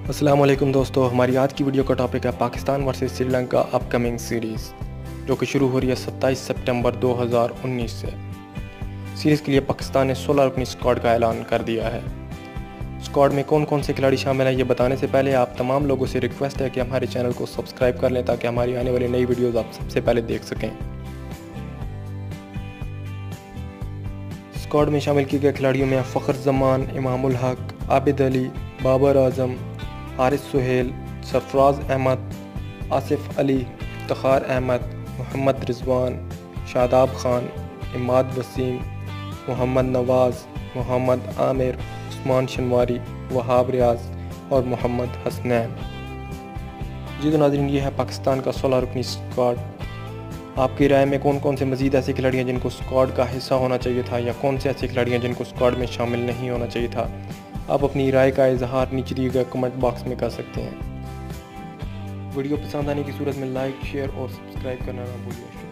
अस्सलाम वालेकुम दोस्तों, हमारी आज की वीडियो का टॉपिक है Pakistan versus Sri Lanka upcoming series, जो कि शुरू हो रही है 27 सितंबर 2019 से। सीरीज़ के लिए पाकिस्तान ने 16 रुकनी स्क्वाड का ऐलान कर दिया है। स्क्वाड में कौन कौन से खिलाड़ी शामिल हैं ये बताने से पहले आप तमाम लोगों से रिक्वेस्ट है कि हमारे चैनल को सब्सक्राइब कर लें ताकि हमारी आने वाली नई वीडियोज़ आप सबसे पहले देख सकें। स्क्वाड में शामिल किए गए खिलाड़ियों में फ़खर जमान, इमामुल हक, आबिद अली, बाबर आजम, हारिस सुहेल, सरफराज अहमद, आसिफ अली, इफ्तिखार अहमद, मोहम्मद रिजवान, शादाब खान, इमाद वसीम, मोहम्मद नवाज़, मोहम्मद आमिर, उस्मान शनवारी, वहाब रियाज और मोहम्मद हसनैन। जी तो नाज़रीन, ये है पाकिस्तान का 16 रुकनी स्क्वाड। आपकी राय में कौन कौन से मज़ीद ऐसे खिलाड़ी हैं जिनको स्क्वाड का हिस्सा होना चाहिए था, या कौन से ऐसे खिलाड़ी हैं जिनको स्क्वाड में शामिल नहीं होना चाहिए था? आप अपनी राय का इजहार नीचे दिए गए कमेंट बॉक्स में कर सकते हैं। वीडियो पसंद आने की सूरत में लाइक, शेयर और सब्सक्राइब करना ना भूलिए।